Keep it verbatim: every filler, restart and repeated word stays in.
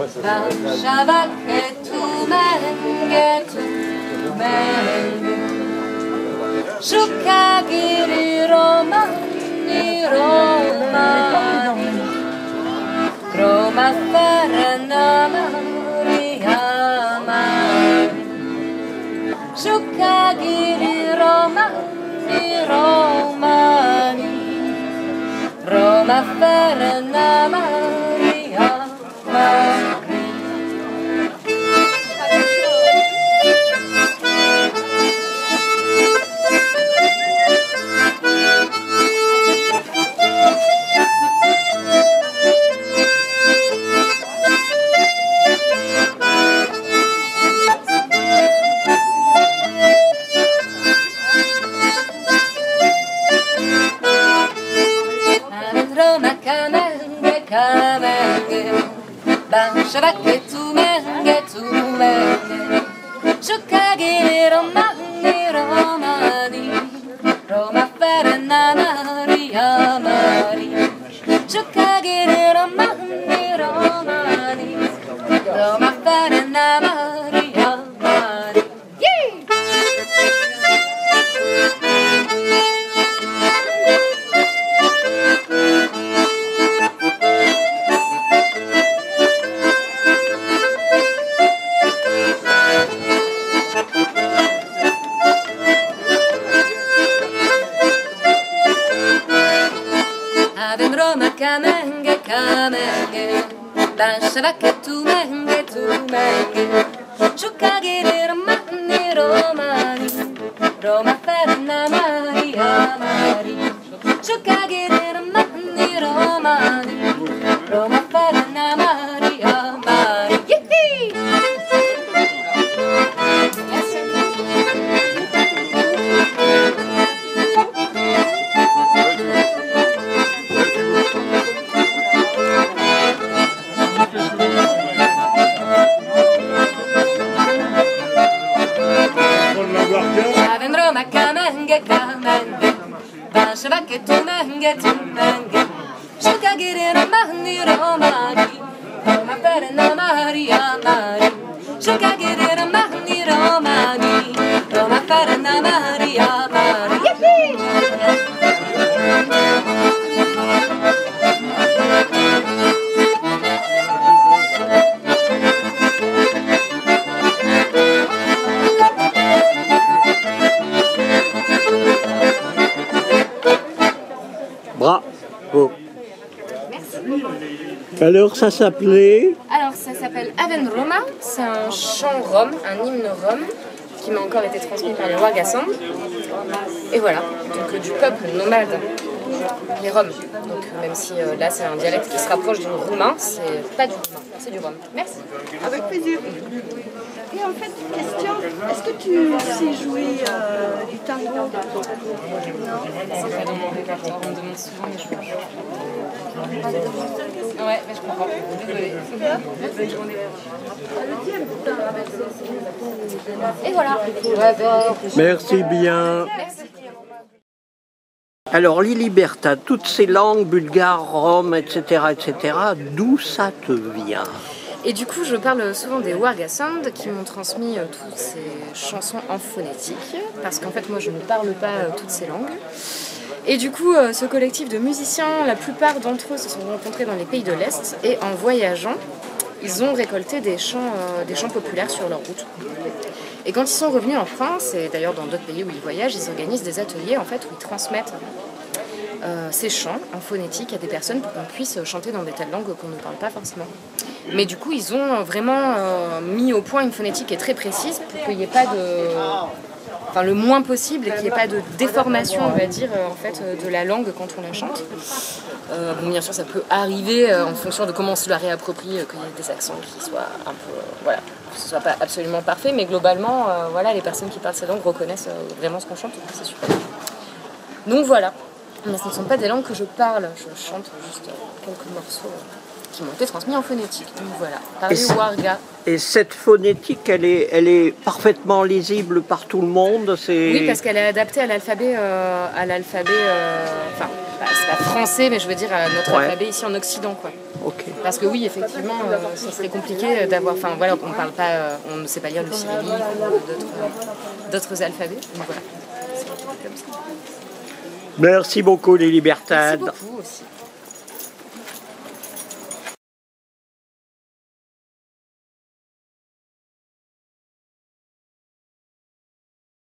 Varshavake tumenge tumenge Shukagiri romani romani Roma faranamari amari Shukagiri romani romani Roma faranamari amari Varshavake tumenge tumenge Shukagiri romani romani Roma faranamari amari Shukagiri romani romani Roma faranamari amari Kamenge, kamenge, Varshavake tumenge, tumenge, Shukagiri romani, romani, Roma faranamari amari, Shukagiri romani, romani, Roma faranamari amari. Yippee! Varshavake tumenge tumenge Shukagiri romani romani Roma faranamari amari Shukagiri romani romani Roma faranamari amari. Yippee! Bravo. Merci. Alors ça s'appelait? Alors ça s'appelle Aven Roma, c'est un chant rom, un hymne rom qui m'a encore été transmis par les Wargasand. Et voilà, donc euh, du peuple nomade, les Roms. Donc même si euh, là c'est un dialecte qui se rapproche du roumain, c'est pas du roumain, c'est du rom. Merci. Avec plaisir. Et en fait, question, est-ce que tu sais jouer euh, du tango? Non, c'est pas dans mon répertoire, on me demande souvent, mais je ne sais pas. Ouais, mais je comprends. Désolée. Et voilà. Merci bien. Merci. Alors Liliberta, toutes ces langues, bulgares, roms, et cetera, et cetera, d'où ça te vient? Et du coup, je parle souvent des Wargasand qui m'ont transmis euh, toutes ces chansons en phonétique, parce qu'en fait, moi, je ne parle pas euh, toutes ces langues. Et du coup, euh, ce collectif de musiciens, la plupart d'entre eux se sont rencontrés dans les pays de l'Est, et en voyageant, ils ont récolté des chants, euh, des chants populaires sur leur route. Et quand ils sont revenus en France, et d'ailleurs dans d'autres pays où ils voyagent, ils organisent des ateliers en fait, où ils transmettent euh, ces chants en phonétique à des personnes pour qu'on puisse chanter dans des telles langues qu'on ne parle pas forcément. Mais du coup, ils ont vraiment euh, mis au point une phonétique qui est très précise pour qu'il n'y ait pas de... Enfin, le moins possible et qu'il n'y ait pas de déformation, on va dire, euh, en fait, de la langue quand on la chante. Euh, bon, bien sûr, ça peut arriver euh, en fonction de comment on se la réapproprie, euh, qu'il y ait des accents qui soient un peu... Euh, voilà, que ce ne soit pas absolument parfait, mais globalement, euh, voilà, les personnes qui parlent ces langues reconnaissent euh, vraiment ce qu'on chante, donc c'est super. Donc voilà, mais ce ne sont pas des langues que je parle, je chante juste euh, quelques morceaux euh, qui m'ont été transmis en phonétique. Donc voilà, par les Warga. Et cette phonétique, elle est, elle est parfaitement lisible par tout le monde? Oui, parce qu'elle est adaptée à l'alphabet, euh, à l'alphabet, euh, enfin, pas, c'est pas français, mais je veux dire euh, notre Ouais. alphabet ici en Occident, quoi. Ok. Parce que oui, effectivement, euh, ça serait compliqué d'avoir. Enfin voilà, on parle pas, euh, on ne sait pas lire le cyrillique ou d'autres, euh, d'autres alphabets. Donc voilà. C'est comme ça. Merci beaucoup les Merci libertades. beaucoup aussi.